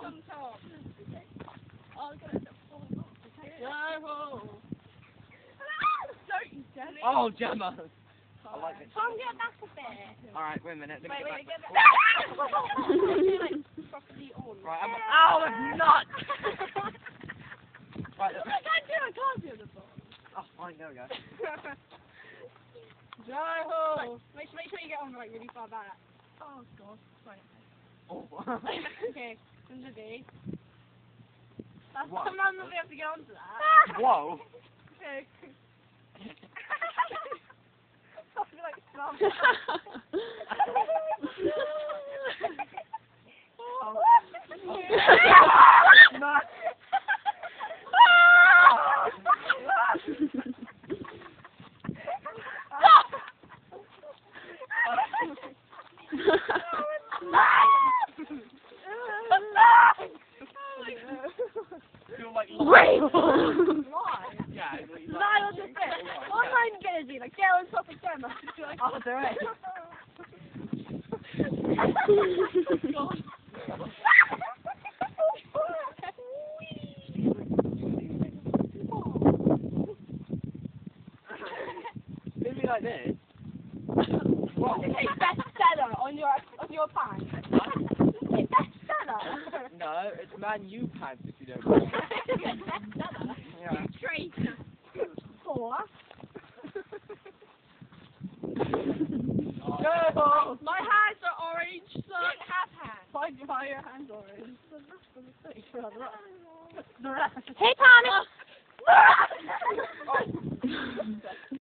on top. Oh, Oh, Gemma! I like it. Tom, get back a bit. Alright, wait a minute. Let me Wait, get get back. back. Properly on. Right, oh, it's not! Right, I can't do the ball. oh, fine, there we go. Jai-ho! Make sure you get on like really far back. Oh god. Right. Oh. Okay, from the B. That's What? someone will be able to get onto that. Whoa! Okay. I feel like slum. No. Wait! Yeah, Lie on the bed. What am I gonna do? Like, get on top of Gemma? oh, there is. God. Maybe like this. What? It's bestseller on your pants. It's bestseller. No, it's Man U pants if you don't know. Bestseller. Yeah. Traitor. Four. No! My hands are orange, so I don't have hands. Why are your hands orange? The rest. Hey, Tommy!